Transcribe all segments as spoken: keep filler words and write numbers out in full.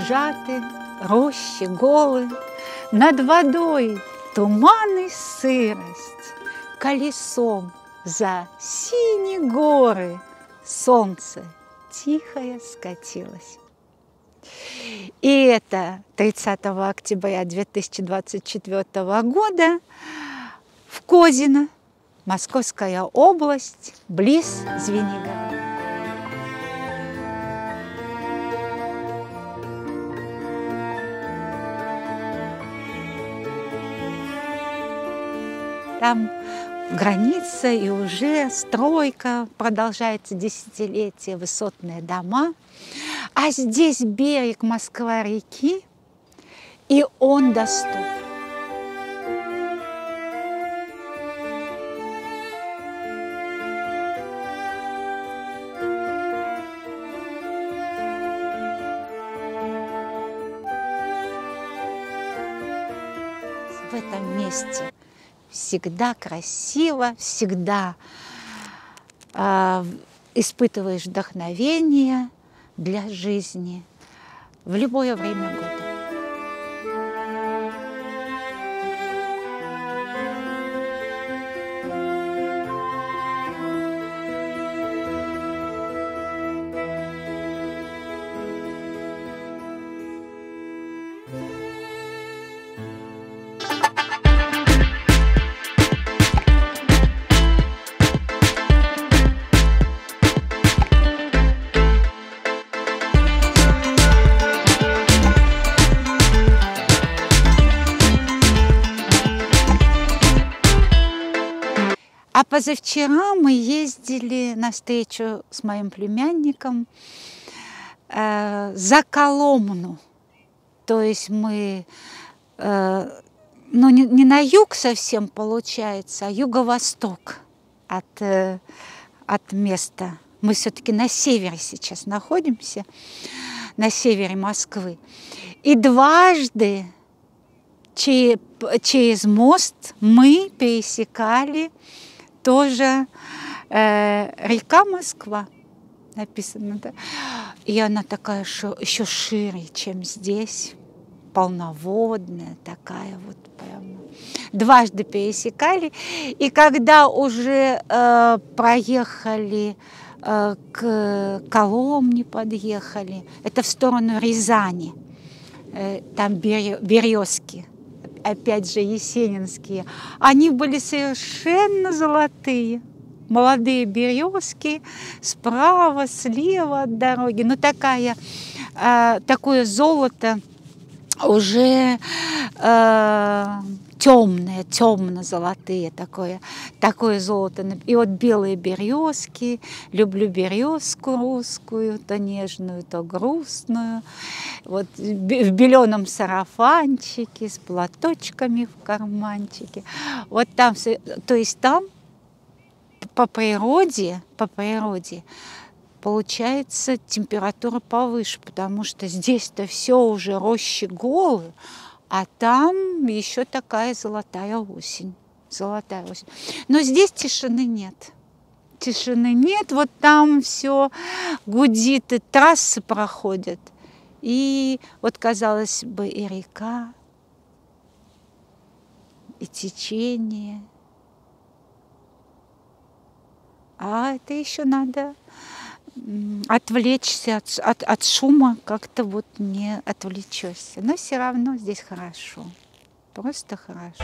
сжаты, рощи голы, над водой туман и сырость, колесом за синие горы солнце тихое скатилось. И это тридцатого октября две тысячи двадцать четвёртого года в Козино, Московская область, близ Звенигорода. Там граница, и уже стройка, продолжается десятилетие, высотные дома. А здесь берег Москва-реки, и он доступен. В этом месте всегда красиво, всегда э, испытываешь вдохновение для жизни в любое время года. А позавчера мы ездили на встречу с моим племянником э, за Коломну. То есть мы, э, ну не, не на юг совсем получается, а юго-восток от, э, от места. Мы все-таки на севере сейчас находимся, на севере Москвы. И дважды через, через мост мы пересекали тоже э, река Москва, написано, да? И она такая шо, еще шире, чем здесь, полноводная такая вот прямо. Дважды пересекали, и когда уже э, проехали э, к Коломне, подъехали, это в сторону Рязани, э, там березки. Опять же, есенинские, они были совершенно золотые. Молодые березки справа, слева от дороги. Но такая, э, такое золото уже э, темное, темно-золотые, такое, такое золото. И вот белые березки, люблю березку русскую, то нежную, то грустную. Вот в беленом сарафанчике, с платочками в карманчике. Вот там, то есть там по природе, по природе получается температура повыше, потому что здесь-то все уже рощи голые, а там еще такая золотая осень, золотая осень. Но здесь тишины нет. Тишины нет, вот там все гудит, и трассы проходят. И вот, казалось бы, и река, и течение. А это еще надо отвлечься от, от, от шума, как-то вот не отвлечешься. Но все равно здесь хорошо, просто хорошо.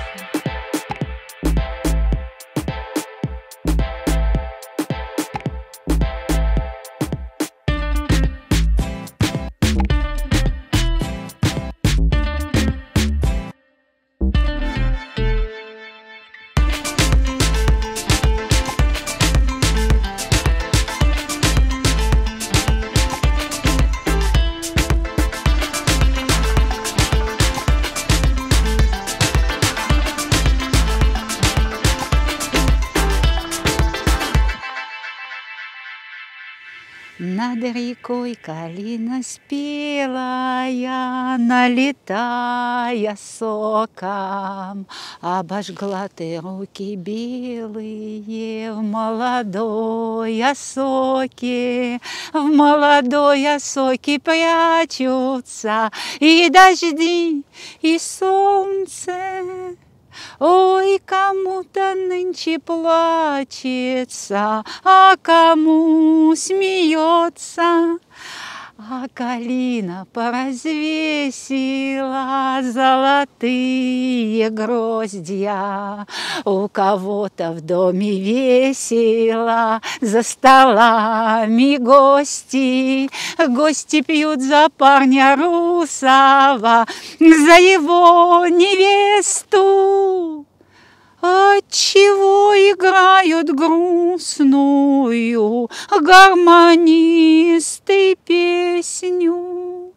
Над рекой калина спелая, налетая соком, обожгла ты руки белые в молодой осоке, в молодой осоке прячутся и дожди, и солнце. Ой, кому-то нынче плачется, а кому смеется. А калина поразвесила золотые гроздья. У кого-то в доме весело, за столами гости. Гости пьют за парня русого, за его невесту. Отчего играют грустную гармонисты песню?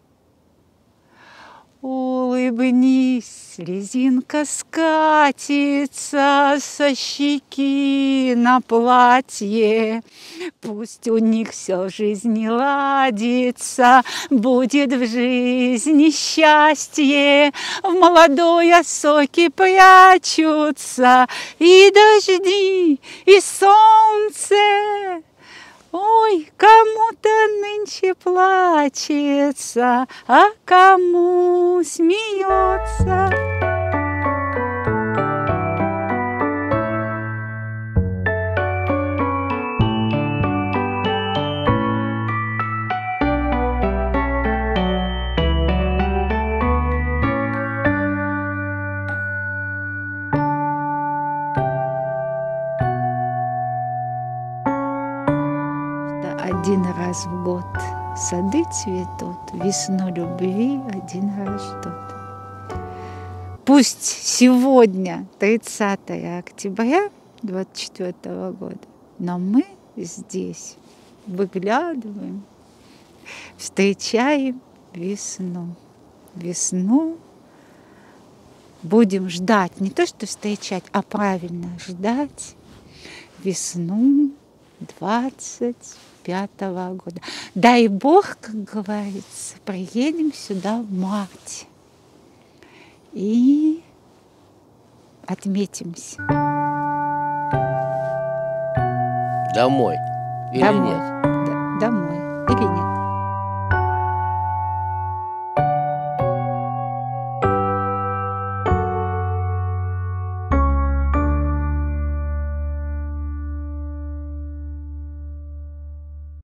Улыбнись, слезинка скатится со щеки на платье. Пусть у них все в жизни ладится, будет в жизни счастье. В молодой осоке прячутся и дожди, и солнце. Ой, кому-то нынче плачется, а кому смеется. Один раз в год сады цветут, весну любви один раз ждут. Пусть сегодня тридцатое октября двадцать четвёртого года, но мы здесь выглядываем, встречаем весну. Весну будем ждать, не то что встречать, а правильно ждать весну двадцать пятого года. Дай Бог, как говорится, приедем сюда в марте и отметимся. Домой или Домой. нет?